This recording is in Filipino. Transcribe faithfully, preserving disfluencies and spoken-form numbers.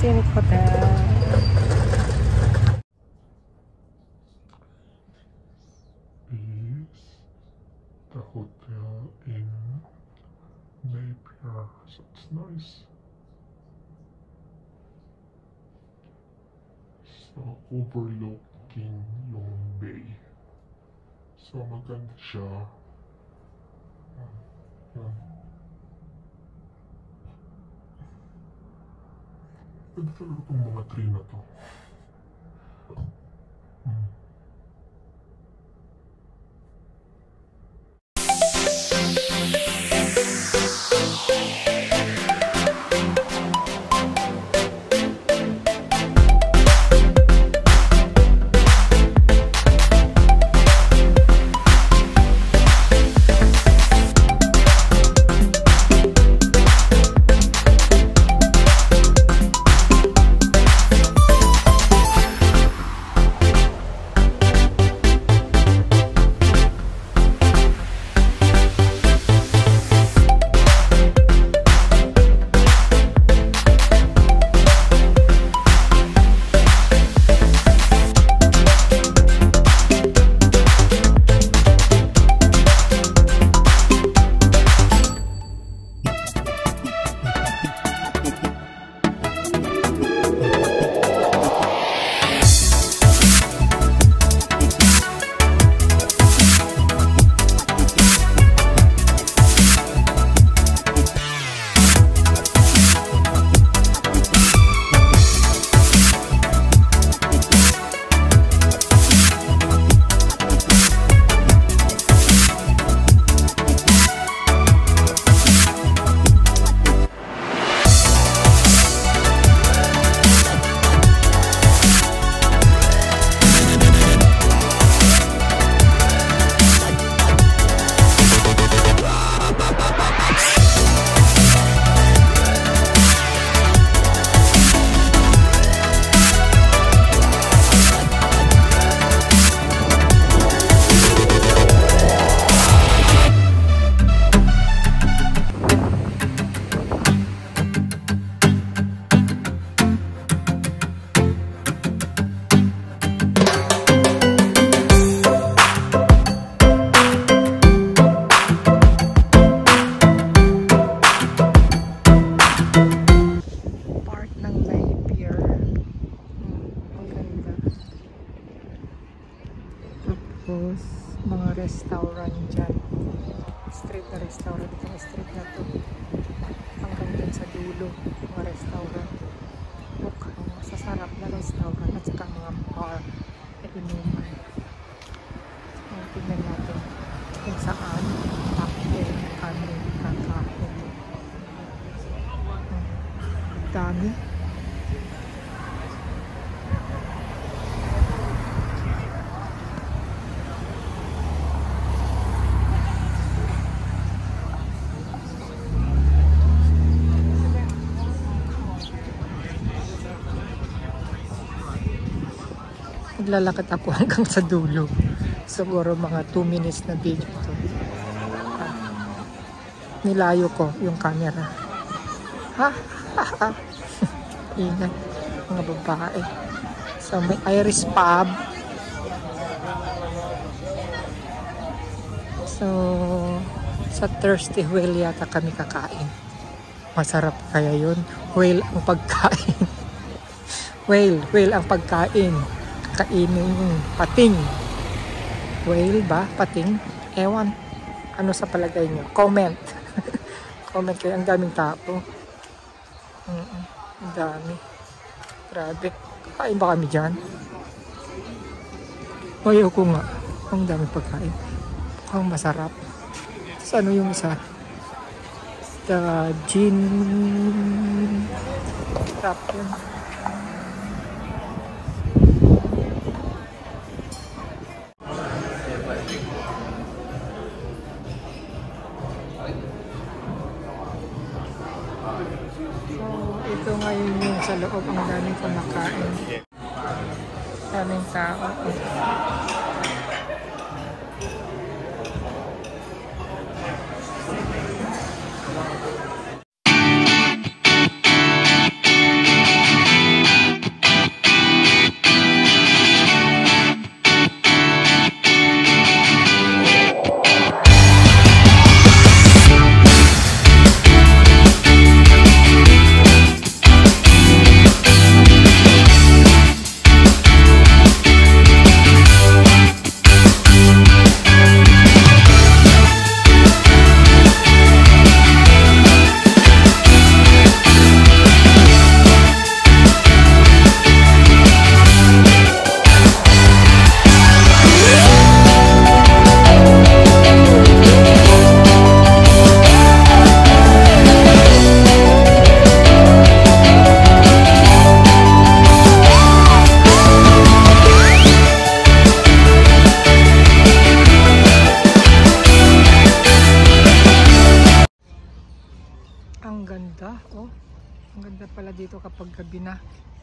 Scenic Hotel. Is the hotel in Napier, so it's nice. So overlooking yung bay. So maganda siya. Yan. Ganda talaga itong mga tree na to. Hmm. Tapos, mga restaurant dyan. Street na restaurant. Itong street na to. Hanggang dun sa dulo. Mga restaurant. Mukhang masasarap na restaurant. At saka mga bar. At inuman. So, tignan natin kung saan takbo kami kakain. Ang dami. Maglalakad ako hanggang sa dulo. Siguro mga two minutes na video to. Ah, nilayo ko yung camera. Ha? Ha? Ha? Ingay. Mga babae. So may Irish pub. So sa Thirsty Whale yata kami kakain. Masarap kaya yun. Whale ang pagkain. Whale. Whale ang pagkain. Kainin yung pating. Whale ba? Pating? Ewan. Ano sa palagay nyo? Comment. Comment kayo. Ang daming tapo. Mm -mm. Ang dami. Grabe. Kain ba kami dyan? Ayaw ko nga. Ang daming pagkain. Mukhang masarap. Tapos ano yung isa? The gin. Sarap yun. Ito ngayon yung sa loob, ang daming kumakain. Daming tao. pala dito kapag gabi na.